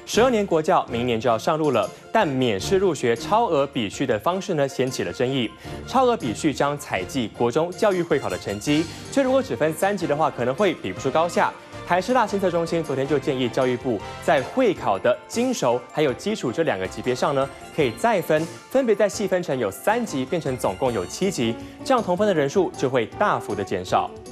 12年国教明年就要上路了，但免试入学超额比序的方式呢，掀起了争议。超额比序将采集国中教育会考的成绩，却如果只分3级的话，可能会比不出高下。台师大监测中心昨天就建议教育部在会考的精熟还有基础这2个级别上呢，可以再分别再细分成有3级变成总共有7级，这样同分的人数就会大幅的减少。